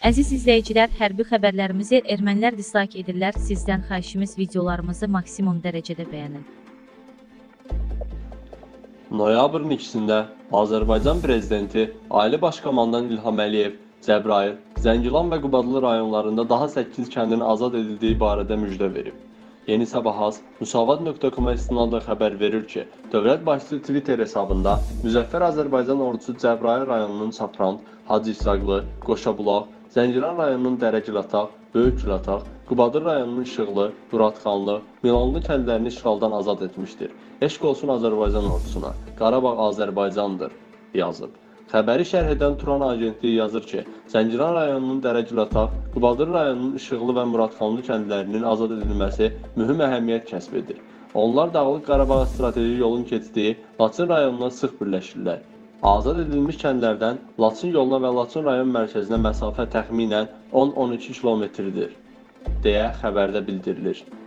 Əziz izləyicilər, hərbi xəbərlərimizi ermənilər dislike edirlər. Sizdən xahişimiz videolarımızı maksimum dərəcədə bəyənin. Noyabrın 2-də Azərbaycan Prezidenti Ali Baş Komandan İlham Əliyev, Cəbrayıl, Zəngilan və Qubadlı rayonlarında daha 8 kəndin azad edildiyi barədə müjdə verib. Yeni Sabahaz, Müsavat.com-a istinadla xəbər verir ki, dövlət başçısı Twitter hesabında Müzəffər Azərbaycan ordusu Cəbrayıl rayonunun Çapran, Hacı İsaqlı, Qoşabulaq, Zəngilan rayonunun Dərəgilataq, Böyükgilataq, Qubadır rayonunun İşıqlı, Muradxanlı, Milanlı kəndlərini işğaldan azad etmişdir. Eşq olsun Azərbaycan ordusuna, Qarabağ Azərbaycandır, yazıb. Xəbəri şərh edən Turan agentliyi yazır ki, Zəngilan rayonunun Dərəgilataq, Qubadır rayonunun İşıqlı və Muradxanlı kəndlərinin azad edilməsi mühüm əhəmiyyət kəsb edir. Onlar Dağlıq Qarabağa strateji yolun keçdiyi Laçın rayonuna sıx birləşirlər. Azad edilmiş kəndlərdən Laçın yoluna və Laçın rayon mərkəzinə məsafə təxminən 10-12 kilometrdir, deyə xəbərdə bildirilir.